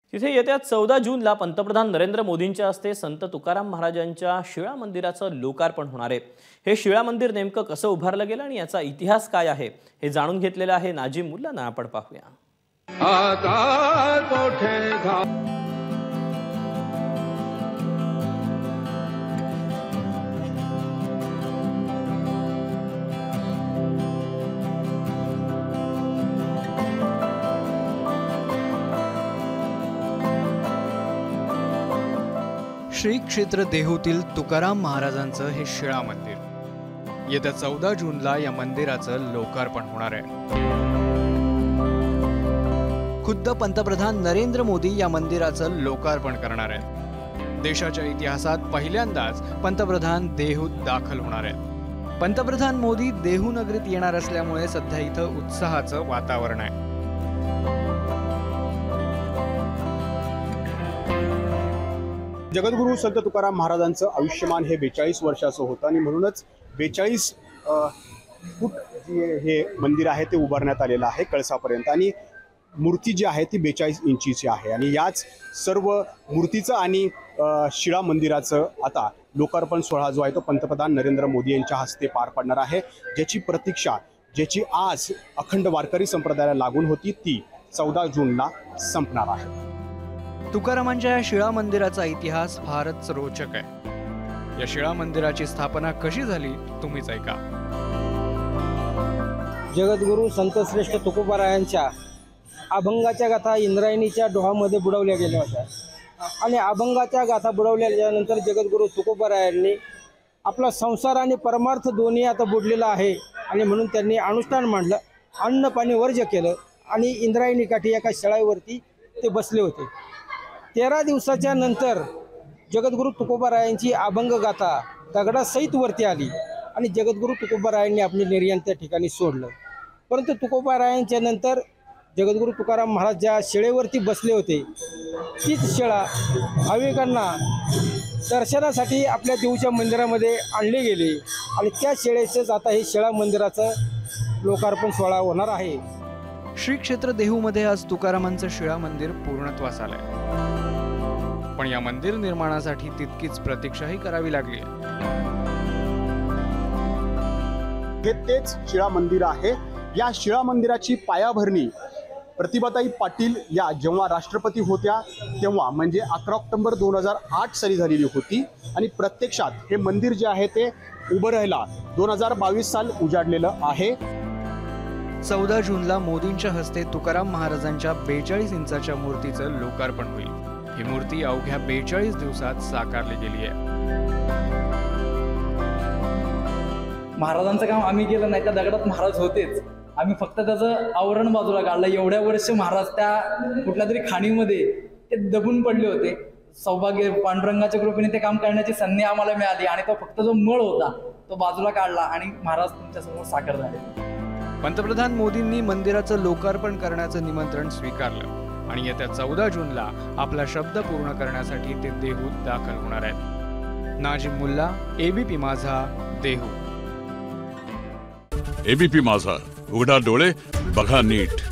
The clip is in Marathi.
तिथे येत्या 14 जूनला पंतप्रधान नरेंद्र मोदींच्या हस्ते संत तुकाराम महाराजांच्या शिळा मंदिराचं लोकार्पण होणार आहे। हे शिळा मंदिर नेमकं कसं उभारलं गेलं आणि याचा इतिहास काय आहे हे जाणून घेतलेलं आहे नाजिम मुल्लांना। आपण पाहूया। श्री क्षेत्र देहूतील तुकाराम महाराजांचं हे शिळा मंदिर येत्या 14 जूनला या मंदिराचं लोकार्पण होणार आहे। खुद्द पंतप्रधान नरेंद्र मोदी या मंदिराचं लोकार्पण करणार आहेत। देशाच्या इतिहासात पहिल्यांदाच पंतप्रधान देहूत दाखल होणार आहेत। पंतप्रधान मोदी देहू नगरीत येणार असल्यामुळे सध्या इथं उत्साहाचं वातावरण आहे। जगद्गुरू संत तुकाराम महाराजांचं आयुष्यमान हे 42 वर्षाचं होतं आणि म्हणूनच 42 फूट हे मंदिर आहे ते उभारण्यात आलेलं आहे कळसापर्यंत आणि मूर्ती जी आहे ती 42 इंचीची आहे आणि याच सर्व मूर्तीचं आणि शिळा मंदिराचं आता लोकार्पण सोहळा जो आहे तो पंतप्रधान नरेंद्र मोदी यांच्या हस्ते पार पडणार आहे। ज्याची प्रतीक्षा ज्याची आज अखंड वारकरी संप्रदायाला लागून होती ती 14 जूनला संपणार आहे। तुकारामांच्या या शिळा मंदिराचा इतिहास फारच रोचक आहे। या शिळा मंदिराची स्थापना कशी झाली तुम्हीच ऐका। जगद्गुरू संतश्रेष्ठ तुकोबारायांच्या अभंगाच्या गाथा इंद्रायणीच्या डोहामध्ये बुडवल्या गेल्या होत्या आणि अभंगाच्या गाथा बुडवल्यानंतर जगद्गुरू तुकोबारायांनी आपला संसार आणि परमार्थ दोन्ही आता बुडलेला आहे आणि म्हणून त्यांनी अनुष्ठान मांडलं, अन्न पाणी वर्ज्य केलं आणि इंद्रायणी काठी एका शिळावरती ते बसले होते। 13 दिवसाच्या नंतर जगद्गुरू तुकोबारायांची अभंग गाथा दगडासहित वरती आली आणि जगद्गुरू तुकोबारायांनी आपले निर्याण त्या ठिकाणी सोडलं। परंतु तुकोबारायांच्या नंतर जगद्गुरू तुकाराम महाराज ज्या शिळेवरती बसले होते तीच शिळा भाविकांना दर्शनासाठी आपल्या देऊच्या मंदिरामध्ये आणले गेले आणि त्या शिळेचंच आता हे शिळा मंदिराचं लोकार्पण सोहळा होणार आहे। श्री क्षेत्र देहूमध्ये आज तुकारामांचं शिळा मंदिर पूर्णत्वास आलंय, पण या मंदिर निर्माणासाठी तितकीच प्रतीक्षाही करावी लागली आहे। हे तेच शिळा मंदिर आहे। या शिळा मंदिराची पायाभरणी प्रतिभाताई पाटील या जेव्हा राष्ट्रपती होत्या तेव्हा म्हणजे 11 ऑक्टोबर 2008 साली झालेली होती आणि प्रत्यक्षात हे मंदिर जे आहे ते उभं राहायला 2022 साल उजाडलेलं आहे। 14 जूनला मोदींच्या हस्ते तुकाराम महाराजांच्या 42 इंचाच्या मूर्तीचं लोकार्पण होईल। ही मूर्ती अवघ्या 42 दिवसात साकारली गेली आहे। महाराजांचं काम आम्ही केलं नाही, त्या दगडात महाराज होतेच, आम्ही फक्त त्याचं आवरण बाजूला काढलं। एवढ्या वर्ष महाराज त्या कुठल्या तरी खाणीमध्ये ते दबून पडले होते। सौभाग्य पांडुरंगाच्या कृपेने ते काम करण्याची संधी आम्हाला मिळाली आणि तो फक्त जो मळ होता तो बाजूला काढला आणि महाराज तुमच्या समोर साकार झाले। पंतप्रधान मोदींनी मंदिराचं लोकार्पण करण्याचं निमंत्रण स्वीकारलं आणि येत्या 14 जूनला आपला शब्द पूर्ण करण्यासाठी ते देहूत दाखल होणार आहेत। नाजिम मुल्ला, एबीपी माझा, देहू। एबीपी माझा, उघडा डोळे बघा नीट।